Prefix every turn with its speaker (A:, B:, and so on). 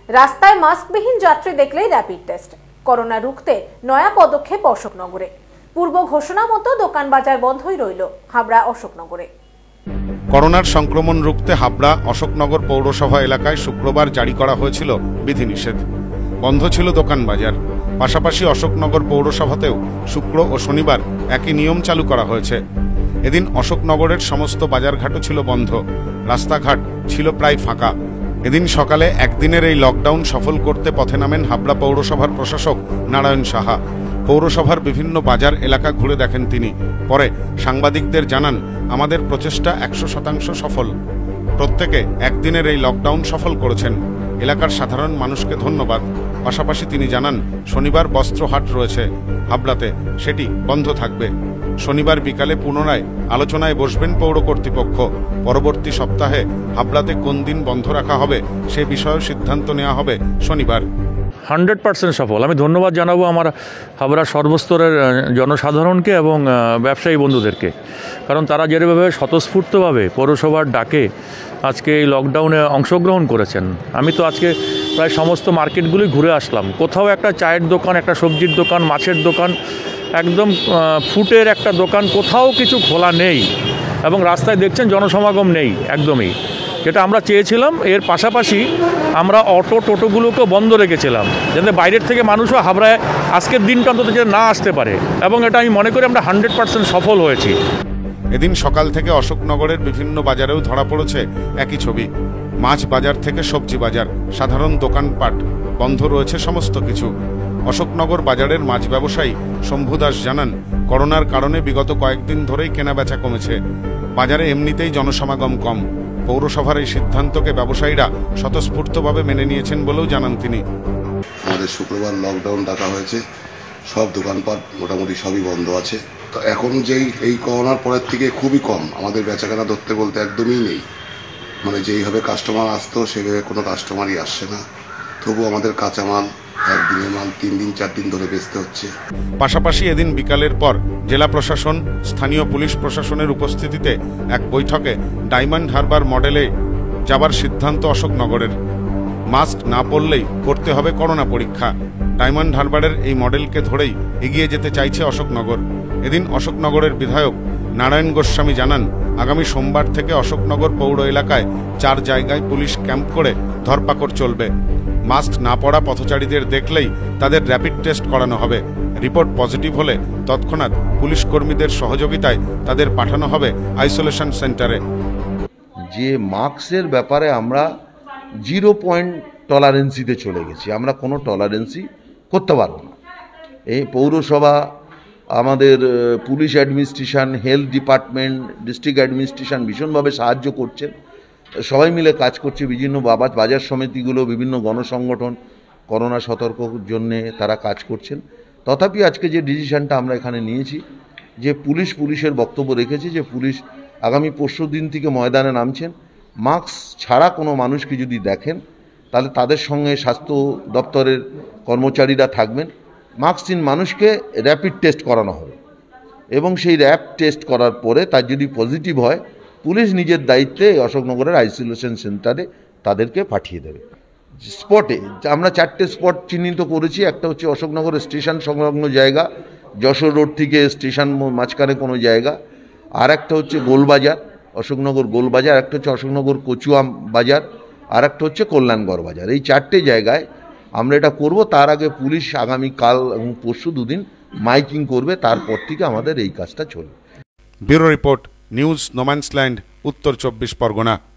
A: রাস্তায় মাস্কবিহীন যাত্রী দেখলেই র্যাপিড টেস্ট। করোনা রুখতে নয়া পদক্ষেপ অশোকনগরে। পূর্ব ঘোষণা মতো দোকান বাজার বন্ধই রইল হাবড়া অশোকনগরে।
B: করোনার সংক্রমণ রুখতে হাবড়া অশোকনগর পৌরসভা এলাকায় শুক্রবার জারি করা হয়েছিল বিধিনিষেধ। বন্ধ ছিল দোকান বাজার। পাশাপাশি অশোকনগর পৌরসভাতেও শুক্র ও শনিবার একই নিয়ম চালু করা হয়েছে। এদিন অশোকনগরের সমস্ত বাজারঘাটও ছিল বন্ধ, রাস্তাঘাট ছিল প্রায় ফাঁকা। এদিন সকালে একদিনের এই লকডাউন সফল করতে পথে নামেন হাবড়া পৌরসভার প্রশাসক নারায়ণ সাহা। পৌরসভার বিভিন্ন বাজার এলাকা ঘুরে দেখেন তিনি। পরে সাংবাদিকদের জানান, আমাদের প্রচেষ্টা 100% সফল। প্রত্যেকে একদিনের এই লকডাউন সফল করেছেন। এলাকার সাধারণ মানুষকে ধন্যবাদ। পাশাপাশি তিনি জানান, শনিবার বস্ত্রহাট রয়েছে হাবড়াতে, সেটি বন্ধ থাকবে। শনিবার বিকালে পুনরায় আলোচনায় বসবেন পৌর কর্তৃপক্ষ। পরবর্তী সপ্তাহে হাবড়াতে কোন দিন বন্ধ রাখা হবে সে বিষয়ে সিদ্ধান্ত নেওয়া হবে শনিবার।
C: 100% সফল। আমি ধন্যবাদ জানাবো আমার হাবড়ার সর্বস্তরের জনসাধারণকে এবং ব্যবসায়ী বন্ধুদেরকে, কারণ তারা যেভাবে স্বতঃস্ফূর্তভাবে পৌরসভার ডাকে আজকে এই লকডাউনে অংশগ্রহণ করেছেন। আমি তো আজকে প্রায় সমস্ত মার্কেটগুলি ঘুরে আসলাম। কোথাও একটা চায়ের দোকান, একটা সবজির দোকান, মাছের দোকান, একদম ফুটের একটা দোকান, কোথাও কিছু খোলা নেই এবং রাস্তায় দেখছেন জনসমাগম নেই একদমই, যেটা আমরা চেয়েছিলাম। এর পাশাপাশি আমরা অটো টোটোগুলোকেও বন্ধ রেখেছিলাম, যাতে বাইরের থেকে মানুষও হাবড়ায় আজকের দিনটা অন্তত যে না আসতে পারে, এবং এটা আমি মনে করি আমরা 100% সফল হয়েছি।
B: এদিন সকাল থেকে অশোকনগরের বিভিন্ন বাজারেও ধরা পড়েছে একই ছবি। মাছ বাজার থেকে সবজি বাজার, সাধারণ দোকানপাট বন্ধ রয়েছে সমস্ত কিছু। অশোকনগর বাজারের মাছ ব্যবসায়ী শম্ভু দাস জানান, করোনার কারণে বিগত কয়েকদিন ধরেই কেনাবেচা কমেছে। বাজারে এমনিতেই জনসমাগম কম। পৌরসভার এই সিদ্ধান্তকে ব্যবসায়ীরা স্বতঃস্ফূর্তভাবে মেনে নিয়েছেন বলেও জানান তিনি।
D: আমাদের শুক্রবার লকডাউন ডাকা হয়েছে, সব দোকানপাট মোটামুটি সবই বন্ধ আছে। তো এখন যেই এই করোনার পরের থেকে খুবই কম, আমাদের বেচাকেনা ধরতে বলতে একদমই নেই। মানে যেইভাবে কাস্টমার আসতো সেভাবে কোনো কাস্টমারই আসছে না। তবু আমাদের কাঁচামাল একদিনের মাল 3 দিন 4 দিন ধরে বেচতে হচ্ছে।
B: পাশাপাশি এদিন বিকালের পর জেলা প্রশাসন, স্থানীয় পুলিশ প্রশাসনের উপস্থিতিতে এক বৈঠকে ডায়মন্ড হারবার মডেলে যাবার সিদ্ধান্ত অশোকনগরের। মাস্ক না পরলেই করতে হবে করোনা পরীক্ষা। ডায়মন্ড হারবারের এই মডেলকে ধরেই এগিয়ে যেতে চাইছে অশোকনগর। এদিন অশোকনগরের বিধায়ক নারায়ণ গোস্বামী জানান, আগামী সোমবার থেকে অশোকনগর পৌর এলাকায় 4 জায়গায় পুলিশ ক্যাম্প করে ধরপাকড় চলবে। মাস্ক না পরা পথচারীদের দেখলেই তাদের র্যাপিড টেস্ট করানো হবে। রিপোর্ট পজিটিভ হলে তৎক্ষণাৎ পুলিশ কর্মীদের সহযোগিতায় তাদের পাঠানো হবে আইসোলেশন সেন্টারে।
E: যে মাস্কের ব্যাপারে আমরা 0 পয়েন্ট টলারেন্সিতে চলে গেছি, আমরা কোনো টলারেন্সি করতে পারবো না। এই পৌরসভা, আমাদের police administration, health department, district administration ভীষণভাবে সাহায্য করছেন। সবাই মিলে কাজ করছে। বিভিন্ন বাজার সমিতিগুলো, বিভিন্ন গণসংগঠন করোনা সতর্কর জন্যে তারা কাজ করছেন। তথাপি আজকে যে ডিসিশনটা আমরা এখানে নিয়েছি, যে পুলিশের বক্তব্য রেখেছে যে পুলিশ আগামী পরশু দিন থেকে ময়দানে নামছেন। মাস্ক ছাড়া কোনো মানুষকে যদি দেখেন তাহলে তাদের সঙ্গে স্বাস্থ্য দপ্তরের কর্মচারীরা থাকবেন। মাস্কহীন মানুষকে র্যাপিড টেস্ট করানো হবে এবং সেই টেস্ট করার পরে তার যদি পজিটিভ হয়, পুলিশ নিজের দায়িত্বে অশোকনগরের আইসোলেশন সেন্টারে তাদেরকে পাঠিয়ে দেবে। স্পটে আমরা 4টে স্পট চিহ্নিত করেছি। একটা হচ্ছে অশোকনগর স্টেশন সংলগ্ন জায়গা, যশোর রোড থেকে স্টেশন মাঝখানে কোনো জায়গা। আর একটা হচ্ছে গোলবাজার, অশোকনগর গোলবাজার। একটা হচ্ছে অশোকনগর কচুয়াম বাজার। আর একটা হচ্ছে কল্যাণগড় বাজার। এই 4টে জায়গায় আমরা এটা করব। তার আগে পুলিশ আগামীকাল এবং পরশু 2 দিন মাইকিং করবে, তারপর থেকে আমাদের এই কাজটা চলবে।
B: ব্যুরো রিপোর্ট, নিউজ নোম্যান্সল্যান্ড, উত্তর 24 পরগনা।